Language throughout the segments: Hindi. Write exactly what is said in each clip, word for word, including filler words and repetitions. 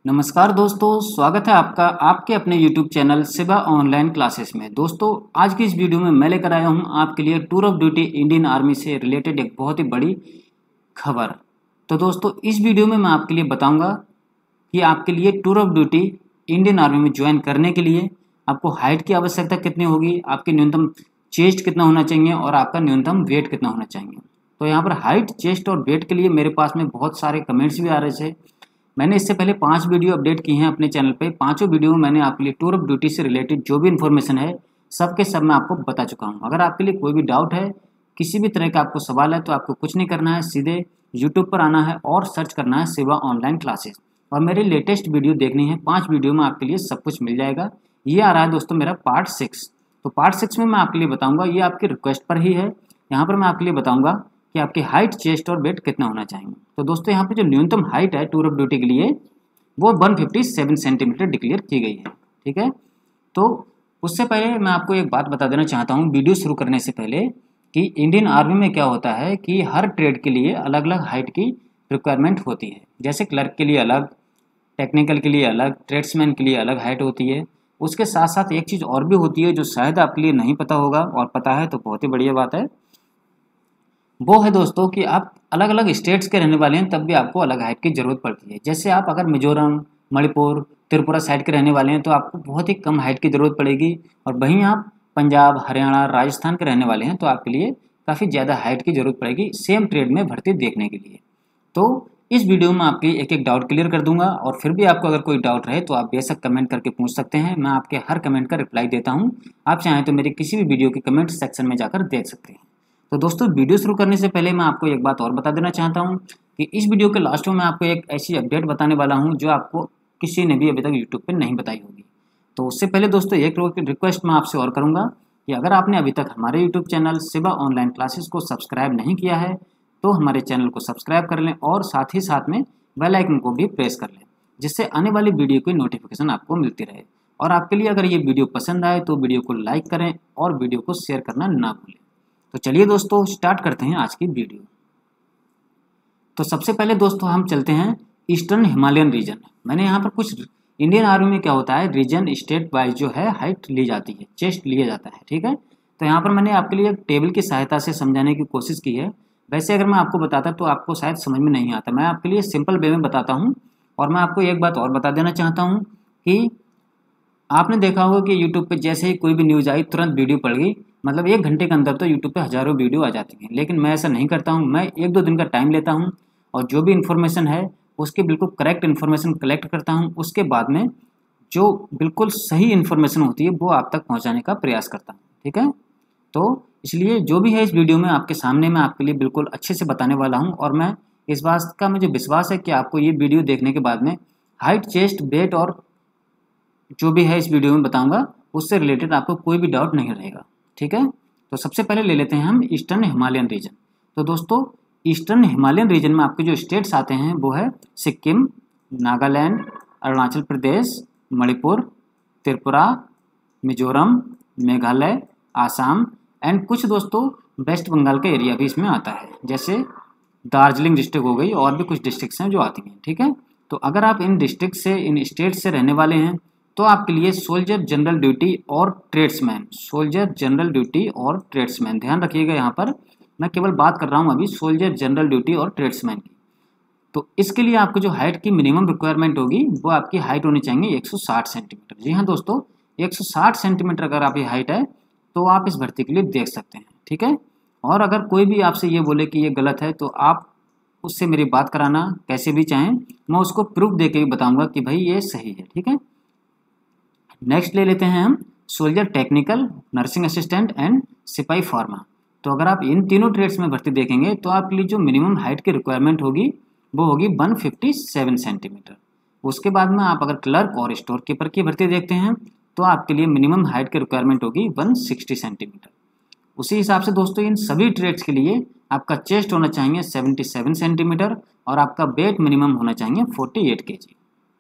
नमस्कार दोस्तों, स्वागत है आपका आपके अपने YouTube channel Shiva online classes में। दोस्तों, आज की इस वीडियो में मैं लेकर आया हूं आपके लिए tour of duty Indian army से रिलेटेड एक बहुत ही बड़ी खबर। तो दोस्तों, इस वीडियो में मैं आपके लिए बताऊंगा कि आपके लिए tour of duty Indian army में ज्वाइन करने के लिए आपको हाइट की आवश्यकता कितनी होगी, आपकी न्यूनतम चेस्ट कितना होना चाहिए और आपका न्यूनतम वेट कितना होना चाहिए। तो यहाँ पर हाइट, चेस्ट और वेट के लिए मेरे पास में बहुत सारे कमेंट्स भी आ रहे थे। मैंने इससे पहले पांच वीडियो अपडेट की हैं अपने चैनल पे। पांचों वीडियो में मैंने आपके लिए टूर ऑफ ड्यूटी से रिलेटेड जो भी इन्फॉर्मेशन है सब के सब मैं आपको बता चुका हूं। अगर आपके लिए कोई भी डाउट है, किसी भी तरह का आपको सवाल है, तो आपको कुछ नहीं करना है, सीधे यूट्यूब पर आना है और सर्च करना है शिवा ऑनलाइन क्लासेस और मेरी लेटेस्ट वीडियो देखनी है। पाँच वीडियो में आपके लिए सब कुछ मिल जाएगा। ये आ रहा है दोस्तों मेरा पार्ट सिक्स। तो पार्ट सिक्स में मैं आपके लिए बताऊँगा, ये आपकी रिक्वेस्ट पर ही है। यहाँ पर मैं आपके लिए बताऊँगा कि आपकी हाइट, चेस्ट और वेट कितना होना चाहिए। तो दोस्तों, यहाँ पे जो न्यूनतम हाइट है टूर ऑफ ड्यूटी के लिए वो एक सौ सत्तावन सेंटीमीटर डिक्लेयर की गई है। ठीक है, तो उससे पहले मैं आपको एक बात बता देना चाहता हूँ वीडियो शुरू करने से पहले कि इंडियन आर्मी में क्या होता है कि हर ट्रेड के लिए अलग अलग हाइट की रिक्वायरमेंट होती है। जैसे क्लर्क के लिए अलग, टेक्निकल के लिए अलग, ट्रेड्समैन के लिए अलग हाइट होती है। उसके साथ साथ एक चीज़ और भी होती है जो शायद आपके लिए नहीं पता होगा, और पता है तो बहुत ही बढ़िया बात है। वो है दोस्तों कि आप अलग अलग स्टेट्स के रहने वाले हैं तब भी आपको अलग हाइट की ज़रूरत पड़ती है। जैसे आप अगर मिजोरम, मणिपुर, त्रिपुरा साइड के रहने वाले हैं तो आपको बहुत ही कम हाइट की ज़रूरत पड़ेगी, और वहीं आप पंजाब, हरियाणा, राजस्थान के रहने वाले हैं तो आपके लिए काफ़ी ज़्यादा हाइट की ज़रूरत पड़ेगी सेम ट्रेड में भर्ती देखने के लिए। तो इस वीडियो में आपकी एक एक डाउट क्लियर कर दूंगा, और फिर भी आपको अगर कोई डाउट रहे तो आप बेशक कमेंट करके पूछ सकते हैं। मैं आपके हर कमेंट का रिप्लाई देता हूँ। आप चाहें तो मेरी किसी भी वीडियो के कमेंट सेक्शन में जाकर देख सकते हैं। तो दोस्तों, वीडियो शुरू करने से पहले मैं आपको एक बात और बता देना चाहता हूं कि इस वीडियो के लास्ट में मैं आपको एक ऐसी अपडेट बताने वाला हूं जो आपको किसी ने भी अभी तक यूट्यूब पे नहीं बताई होगी। तो उससे पहले दोस्तों, एक रिक्वेस्ट मैं आपसे और करूंगा कि अगर आपने अभी तक हमारे YouTube channel Shiva online classes को सब्सक्राइब नहीं किया है तो हमारे चैनल को सब्सक्राइब कर लें और साथ ही साथ में बेल आइकन को भी प्रेस कर लें, जिससे आने वाली वीडियो की नोटिफिकेशन आपको मिलती रहे। और आपके लिए अगर ये वीडियो पसंद आए तो वीडियो को लाइक करें और वीडियो को शेयर करना ना भूलें। तो चलिए दोस्तों, स्टार्ट करते हैं आज की वीडियो। तो सबसे पहले दोस्तों हम चलते हैं ईस्टर्न हिमालयन रीजन। मैंने यहाँ पर कुछ इंडियन आर्मी में क्या होता है, रीजन स्टेट वाइज जो है हाइट ली जाती है, चेस्ट लिया जाता है। ठीक है, तो यहाँ पर मैंने आपके लिए एक टेबल की सहायता से समझाने की कोशिश की है। वैसे अगर मैं आपको बताता तो आपको शायद समझ में नहीं आता, मैं आपके लिए सिंपल वे में बताता हूँ। और मैं आपको एक बात और बता देना चाहता हूँ कि आपने देखा होगा कि यूट्यूब पे जैसे ही कोई भी न्यूज़ आई तुरंत वीडियो पड़ गई, मतलब एक घंटे के अंदर तो यूट्यूब पे हज़ारों वीडियो आ जाती हैं। लेकिन मैं ऐसा नहीं करता हूँ, मैं एक दो दिन का टाइम लेता हूँ और जो भी इन्फॉर्मेशन है उसकी बिल्कुल करेक्ट इन्फॉर्मेशन कलेक्ट करता हूँ। उसके बाद में जो बिल्कुल सही इन्फॉर्मेशन होती है वो आप तक पहुँचाने का प्रयास करता हूँ। ठीक है, तो इसलिए जो भी है इस वीडियो में आपके सामने मैं आपके लिए बिल्कुल अच्छे से बताने वाला हूँ, और मैं इस बात का मुझे विश्वास है कि आपको ये वीडियो देखने के बाद में हाइट, चेस्ट, वेट और जो भी है इस वीडियो में बताऊंगा उससे रिलेटेड आपको कोई भी डाउट नहीं रहेगा। ठीक है, तो सबसे पहले ले लेते हैं हम ईस्टर्न हिमालयन रीजन। तो दोस्तों, ईस्टर्न हिमालयन रीजन में आपके जो स्टेट्स आते हैं वो है सिक्किम, नागालैंड, अरुणाचल प्रदेश, मणिपुर, त्रिपुरा, मिजोरम, मेघालय, आसाम एंड कुछ दोस्तों वेस्ट बंगाल का एरिया भी इसमें आता है, जैसे दार्जिलिंग डिस्ट्रिक्ट हो गई, और भी कुछ डिस्ट्रिक्ट्स हैं जो आती हैं। ठीक है, तो अगर आप इन डिस्ट्रिक्ट से, इन स्टेट से रहने वाले हैं तो आपके लिए सोल्जर जनरल ड्यूटी और ट्रेड्समैन, सोल्जर जनरल ड्यूटी और ट्रेड्समैन, ध्यान रखिएगा यहाँ पर मैं केवल बात कर रहा हूँ अभी सोल्जर जनरल ड्यूटी और ट्रेड्समैन की। तो इसके लिए आपको जो हाइट की मिनिमम रिक्वायरमेंट होगी वो आपकी हाइट होनी चाहिए एक सौ साठ सेंटीमीटर। जी हाँ दोस्तों, एक सौ साठ सेंटीमीटर अगर आपकी हाइट है तो आप इस भर्ती के लिए देख सकते हैं। ठीक है, और अगर कोई भी आपसे ये बोले कि ये गलत है तो आप उससे मेरी बात कराना, कैसे भी चाहें, मैं उसको प्रूफ दे के भी बताऊँगा कि भाई ये सही है। ठीक है, नेक्स्ट ले लेते हैं हम soldier technical, nursing assistant and सिपाही फार्मा। तो अगर आप इन तीनों ट्रेड्स में भर्ती देखेंगे तो आपके लिए जो मिनिमम हाइट की रिक्वायरमेंट होगी वो होगी एक सौ सत्तावन सेंटीमीटर। उसके बाद में आप अगर क्लर्क और स्टोर कीपर की भर्ती देखते हैं तो आपके लिए मिनिमम हाइट की रिक्वायरमेंट होगी एक सौ साठ सेंटीमीटर। उसी हिसाब से दोस्तों इन सभी ट्रेड्स के लिए आपका चेस्ट होना चाहिए सतहत्तर सेंटीमीटर और आपका वेट मिनिमम होना चाहिए अड़तालीस केजी।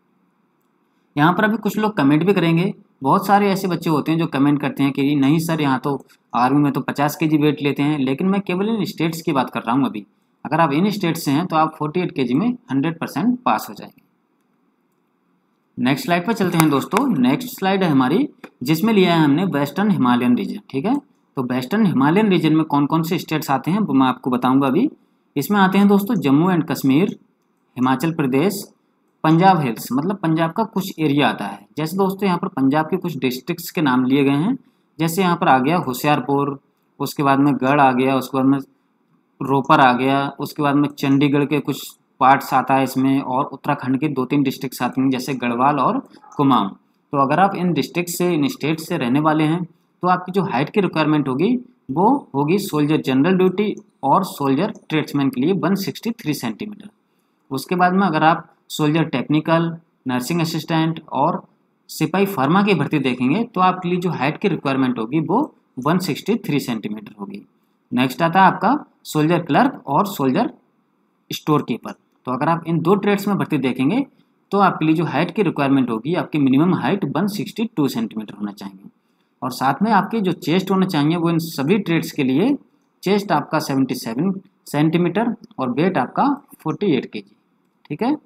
यहाँ पर अभी कुछ लोग कमेंट भी करेंगे, बहुत सारे ऐसे बच्चे होते हैं जो कमेंट करते हैं कि नहीं सर, यहाँ तो आर्मी में तो पचास केजी वेट लेते हैं, लेकिन मैं केवल इन स्टेट्स की बात कर रहा हूँ अभी। अगर आप इन स्टेट्स से हैं तो आप अड़तालीस केजी में हंड्रेड परसेंट पास हो जाएंगे। नेक्स्ट स्लाइड पर चलते हैं दोस्तों। नेक्स्ट स्लाइड है हमारी, जिसमें लिया है हमने वेस्टर्न हिमालयन रीजन। ठीक है, तो वेस्टर्न हिमालयन रीजन में कौन कौन से स्टेट्स आते हैं वो मैं आपको बताऊंगा अभी। इसमें आते हैं दोस्तों जम्मू एंड कश्मीर, हिमाचल प्रदेश, पंजाब हिल्स, मतलब पंजाब का कुछ एरिया आता है। जैसे दोस्तों यहाँ पर पंजाब के कुछ डिस्ट्रिक्ट्स के नाम लिए गए हैं। जैसे यहाँ पर आ गया होशियारपुर, उसके बाद में गढ़ आ गया, उसके बाद में रोपर आ गया, उसके बाद में चंडीगढ़ के कुछ पार्ट्स आता है इसमें, और उत्तराखंड के दो तीन डिस्ट्रिक्ट्स आती हैं जैसे गढ़वाल और कुमाऊं। तो अगर आप इन डिस्ट्रिक्ट से, इन स्टेट से रहने वाले हैं तो आपकी जो हाइट की रिक्वायरमेंट होगी वो होगी सोल्जर जनरल ड्यूटी और सोल्जर ट्रेड्समैन के लिए एक सौ तिरसठ सेंटीमीटर। उसके बाद में अगर आप सोल्जर टेक्निकल, नर्सिंग असिस्टेंट और सिपाही फार्मा की भर्ती देखेंगे तो आपके लिए जो हाइट की रिक्वायरमेंट होगी वो एक सौ तिरसठ सेंटीमीटर होगी। नेक्स्ट आता है आपका सोल्जर क्लर्क और सोल्जर स्टोर कीपर। तो अगर आप इन दो ट्रेड्स में भर्ती देखेंगे तो आपके लिए जो हाइट की रिक्वायरमेंट होगी, आपकी मिनिमम हाइट एक सौ बासठ सेंटीमीटर होना चाहिए। और साथ में आपके जो चेस्ट होना चाहिए वो इन सभी ट्रेड्स के लिए चेस्ट आपका सतहत्तर सेंटीमीटर और वेट आपका अड़तालीस केजी। ठीक है,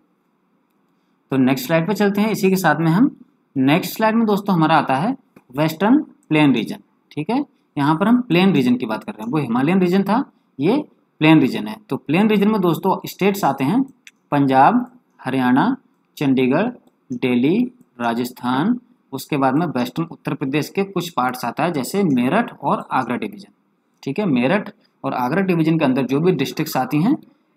तो नेक्स्ट स्लाइड पे चलते हैं। इसी के साथ में हम नेक्स्ट स्लाइड में दोस्तों हमारा आता है वेस्टर्न प्लेन रीजन। ठीक है, यहाँ पर हम प्लेन रीजन की बात कर रहे हैं। वो हिमालयन रीजन था, ये प्लेन रीजन है। तो प्लेन रीजन में दोस्तों स्टेट्स आते हैं पंजाब, हरियाणा, चंडीगढ़, दिल्ली, राजस्थान, उसके बाद में वेस्टर्न उत्तर प्रदेश के कुछ पार्ट्स आता है जैसे मेरठ और आगरा डिवीजन। ठीक है, मेरठ और आगरा डिवीजन के अंदर जो भी डिस्ट्रिक्ट्स आती हैं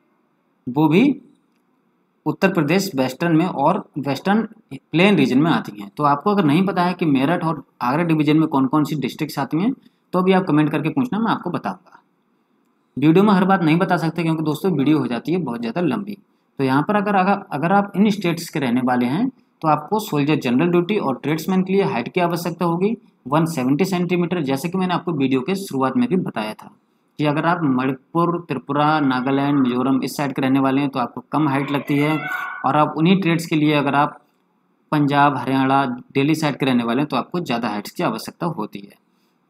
वो भी उत्तर प्रदेश वेस्टर्न में और वेस्टर्न प्लेन रीजन में आती हैं। तो आपको अगर नहीं पता है कि मेरठ और आगरा डिवीजन में कौन कौन सी डिस्ट्रिक्ट्स आती हैं तो भी आप कमेंट करके पूछना, मैं आपको बताऊंगा। वीडियो में हर बात नहीं बता सकते क्योंकि दोस्तों वीडियो हो जाती है बहुत ज़्यादा लंबी। तो यहाँ पर अगर अगर अगर आप इन स्टेट्स के रहने वाले हैं तो आपको सोल्जर जनरल ड्यूटी और ट्रेड्समैन के लिए हाइट की आवश्यकता होगी एक सौ सत्तर सेंटीमीटर। जैसे कि मैंने आपको वीडियो के शुरुआत में भी बताया था कि अगर आप मणिपुर, त्रिपुरा, नागालैंड, मिजोरम इस साइड के रहने वाले हैं तो आपको कम हाइट लगती है, और आप उन्हीं ट्रेड्स के लिए अगर आप पंजाब, हरियाणा, दिल्ली साइड के रहने वाले हैं तो आपको ज़्यादा हाइट्स की आवश्यकता होती है।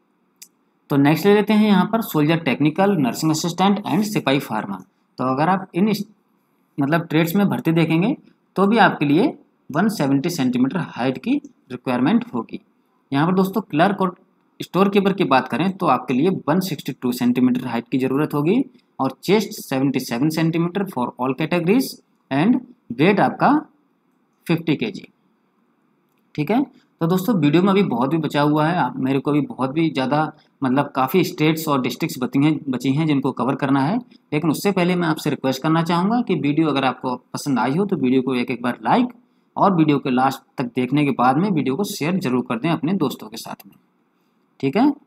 तो नेक्स्ट ले लेते हैं यहाँ पर soldier technical, nursing assistant and सिपाही फार्मा। तो अगर आप इन मतलब ट्रेड्स में भर्ती देखेंगे तो भी आपके लिए एक सौ सत्तर सेंटीमीटर हाइट की रिक्वायरमेंट होगी। यहाँ पर दोस्तों क्लर्क और स्टोर कीपर की बात करें तो आपके लिए एक सौ बासठ सेंटीमीटर हाइट की ज़रूरत होगी, और चेस्ट सतहत्तर centimetre for all categories and weight आपका पचास केजी। ठीक है, तो दोस्तों वीडियो में अभी बहुत भी बचा हुआ है, मेरे को भी बहुत भी ज़्यादा मतलब काफ़ी स्टेट्स और डिस्ट्रिक्ट्स बची हैं बची हैं जिनको कवर करना है। लेकिन उससे पहले मैं आपसे रिक्वेस्ट करना चाहूँगा कि वीडियो अगर आपको पसंद आई हो तो वीडियो को एक एक बार लाइक और वीडियो के लास्ट तक देखने के बाद में वीडियो को शेयर जरूर कर दें अपने दोस्तों के साथ में। ठीक है,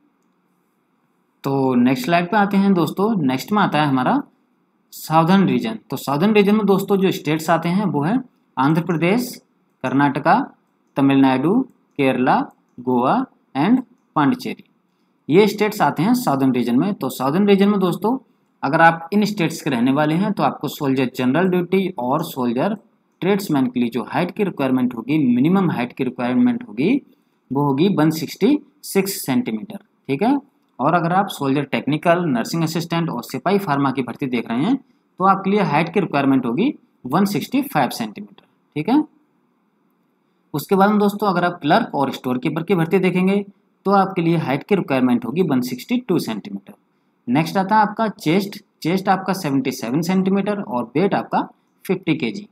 तो नेक्स्ट स्लाइड पे आते हैं दोस्तों। नेक्स्ट में आता है हमारा साउदर्न रीजन। तो साउदर्न रीजन में दोस्तों जो स्टेट्स आते हैं वो है आंध्र प्रदेश, कर्नाटका, तमिलनाडु, केरला, गोवा एंड पांडिचेरी। ये स्टेट्स आते हैं साउदर्न रीजन में। तो साउदर्न रीजन में दोस्तों अगर आप इन स्टेट्स के रहने वाले हैं तो आपको सोल्जर जनरल ड्यूटी और सोल्जर ट्रेड्समैन के लिए जो हाइट की रिक्वायरमेंट होगी, मिनिमम हाइट की रिक्वायरमेंट होगी वो होगी एक सौ छियासठ सेंटीमीटर। ठीक है, और अगर आप सोल्जर टेक्निकल, नर्सिंग असिस्टेंट और सिपाही फार्मा की भर्ती देख रहे हैं तो आपके लिए हाइट की रिक्वायरमेंट होगी एक सौ पैंसठ सेंटीमीटर। ठीक है, उसके बाद में दोस्तों अगर आप क्लर्क और स्टोर कीपर की भर्ती देखेंगे तो आपके लिए हाइट की रिक्वायरमेंट होगी एक सौ बासठ सेंटीमीटर। नेक्स्ट आता है आपका चेस्ट। चेस्ट आपका सतहत्तर सेंटीमीटर और वेट आपका पचास केजी।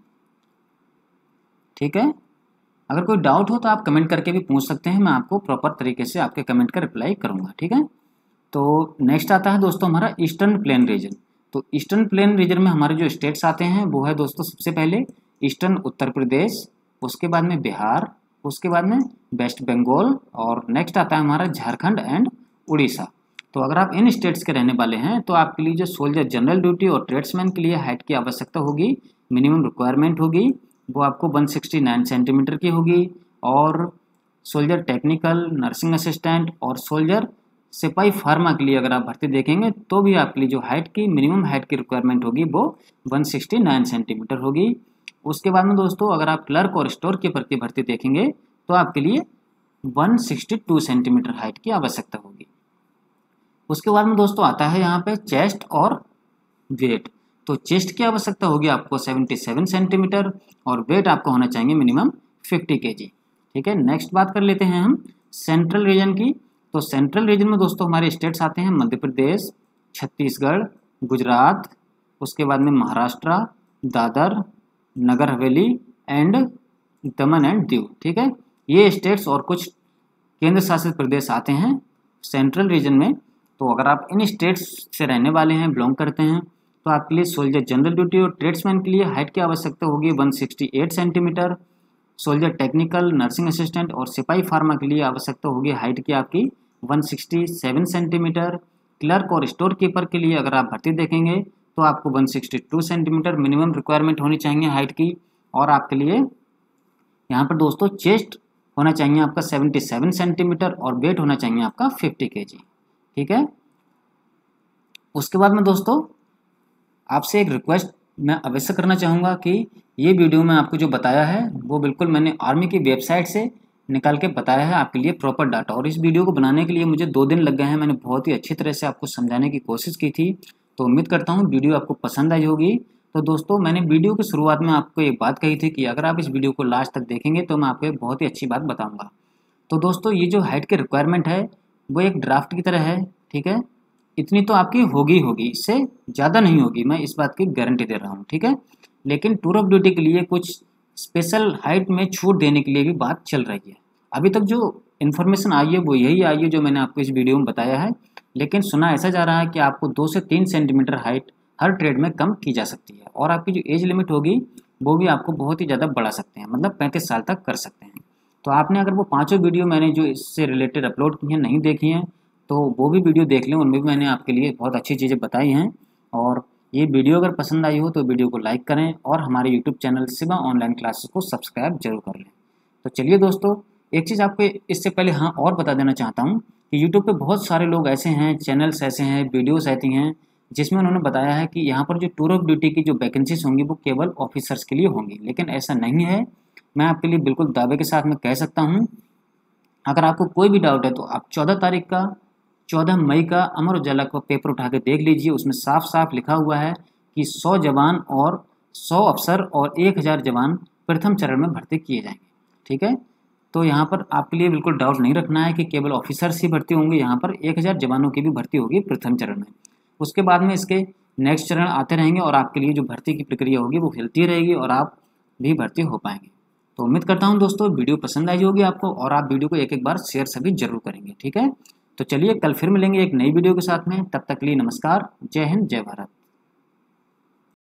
ठीक है, अगर कोई डाउट हो तो आप कमेंट करके भी पूछ सकते हैं, मैं आपको प्रॉपर तरीके से आपके कमेंट का रिप्लाई करूंगा। ठीक है, तो नेक्स्ट आता है दोस्तों हमारा ईस्टर्न प्लेन रीजन। तो ईस्टर्न प्लेन रीजन में हमारे जो स्टेट्स आते हैं वो है दोस्तों सबसे पहले ईस्टर्न उत्तर प्रदेश, उसके बाद में बिहार, उसके बाद में वेस्ट बंगाल, और नेक्स्ट आता है हमारा झारखंड एंड उड़ीसा। तो अगर आप इन स्टेट्स के रहने वाले हैं तो आपके लिए जो सोल्जर जनरल ड्यूटी और ट्रेड्समैन के लिए हाइट की आवश्यकता होगी, मिनिमम रिक्वायरमेंट होगी वो आपको एक सौ उनहत्तर सेंटीमीटर की होगी, और सोल्जर टेक्निकल, नर्सिंग असिस्टेंट और सोल्जर सिपाही फार्मा के लिए अगर आप भर्ती देखेंगे तो भी आपके लिए जो हाइट की मिनिमम हाइट की रिक्वायरमेंट होगी वो एक सौ उनहत्तर सेंटीमीटर होगी। उसके बाद में दोस्तों अगर आप क्लर्क और स्टोर कीपर की भर्ती देखेंगे तो आपके लिए एक सौ बासठ सेंटीमीटर हाइट की आवश्यकता होगी। उसके बाद में दोस्तों आता है यहाँ पे चेस्ट और वेट। तो चेस्ट की आवश्यकता होगी आपको सतहत्तर सेंटीमीटर और वेट आपको होना चाहिए मिनिमम फिफ्टी के जी। ठीक है, नेक्स्ट बात कर लेते हैं हम सेंट्रल रीजन की। तो सेंट्रल रीजन में दोस्तों हमारे स्टेट्स आते हैं मध्य प्रदेश, छत्तीसगढ़, गुजरात, उसके बाद में Maharashtra, Dadar, Nagar Haveli and Daman and Diu. ठीक है, ये स्टेट्स और कुछ केंद्र शासित प्रदेश आते हैं सेंट्रल रीजन में। तो अगर आप इन स्टेट्स से रहने वाले हैं, बिलोंग करते हैं, तो आपके लिए सोल्जर जनरल ड्यूटी और ट्रेड्समैन के लिए हाइट की आवश्यकता होगी one sixty eight centimetre. Soldier technical, nursing assistant और सिपाही फार्मा के लिए आवश्यकता होगी हाइट की आपकी one sixty seven centimetre. Clerk और स्टोर कीपर के लिए अगर आप भर्ती देखेंगे तो आपको one sixty two centimetre minimum requirement होनी चाहिए हाइट की। और आपके लिए यहाँ पर दोस्तों चेस्ट होना चाहिए आपका सेवेंटी सेवन सेंटीमीटर और वेट होना चाहिए आपका फिफ्टी केजी। ठीक है, उसके बाद में दोस्तों आपसे एक रिक्वेस्ट मैं अवश्य करना चाहूँगा कि ये वीडियो में आपको जो बताया है वो बिल्कुल मैंने आर्मी की वेबसाइट से निकाल के बताया है आपके लिए प्रॉपर डाटा। और इस वीडियो को बनाने के लिए मुझे दो दिन लग गए हैं। मैंने बहुत ही अच्छी तरह से आपको समझाने की कोशिश की थी। तो उम्मीद करता हूँ वीडियो आपको पसंद आई होगी। तो दोस्तों मैंने वीडियो की शुरुआत में आपको एक बात कही थी कि अगर आप इस वीडियो को लास्ट तक देखेंगे तो मैं आपको एक बहुत ही अच्छी बात बताऊँगा। तो दोस्तों ये जो हाइट की रिक्वायरमेंट है वो एक ड्राफ्ट की तरह है। ठीक है, इतनी तो आपकी होगी होगी इससे ज़्यादा नहीं होगी, मैं इस बात की गारंटी दे रहा हूँ। ठीक है, लेकिन टूर ऑफ ड्यूटी के लिए कुछ स्पेशल हाइट में छूट देने के लिए भी बात चल रही है। अभी तक जो इन्फॉर्मेशन आई है वो यही आई है जो मैंने आपको इस वीडियो में बताया है। लेकिन सुना ऐसा जा रहा है कि आपको दो से तीन सेंटीमीटर हाइट हर ट्रेड में कम की जा सकती है। और आपकी जो एज लिमिट होगी वो भी आपको बहुत ही ज़्यादा बढ़ा सकते हैं, मतलब पैंतीस साल तक कर सकते हैं। तो आपने अगर वो पाँचों वीडियो मैंने जो इससे रिलेटेड अपलोड की हैं नहीं देखी हैं तो वो भी वीडियो देख लें, उनमें भी मैंने आपके लिए बहुत अच्छी चीज़ें बताई हैं। और ये वीडियो अगर पसंद आई हो तो वीडियो को लाइक करें और हमारे YouTube channel Shiva online classes को सब्सक्राइब जरूर कर लें। तो चलिए दोस्तों, एक चीज़ आपको इससे पहले हाँ और बता देना चाहता हूँ कि यूट्यूब पे बहुत सारे लोग ऐसे हैं, चैनल्स ऐसे हैं, वीडियोस ऐसी हैं जिसमें उन्होंने बताया है कि यहाँ पर जो टूर ऑफ ड्यूटी की जो वैकेंसीज होंगी वो केवल ऑफिसर्स के लिए होंगी। लेकिन ऐसा नहीं है, मैं आपके लिए बिल्कुल दावे के साथ में कह सकता हूँ। अगर आपको कोई भी डाउट है तो आप चौदह तारीख का चौदह मई का अमर उजाला का पेपर उठा के देख लीजिए। उसमें साफ साफ लिखा हुआ है कि सौ जवान और सौ अफसर और एक हज़ार जवान प्रथम चरण में भर्ती किए जाएंगे। ठीक है, तो यहाँ पर आपके लिए बिल्कुल डाउट नहीं रखना है कि केवल ऑफिसर्स ही भर्ती होंगे। यहाँ पर एक हज़ार जवानों की भी भर्ती होगी प्रथम चरण में। उसके बाद में इसके नेक्स्ट चरण आते रहेंगे और आपके लिए जो भर्ती की प्रक्रिया होगी वो हिलती रहेगी और आप भी भर्ती हो पाएंगे। तो उम्मीद करता हूँ दोस्तों वीडियो पसंद आई होगी आपको और आप वीडियो को एक एक बार शेयर सभी जरूर करेंगे। ठीक है, तो चलिए कल फिर मिलेंगे एक नई वीडियो के साथ में। तब तक के लिए नमस्कार, जय हिंद, जय भारत।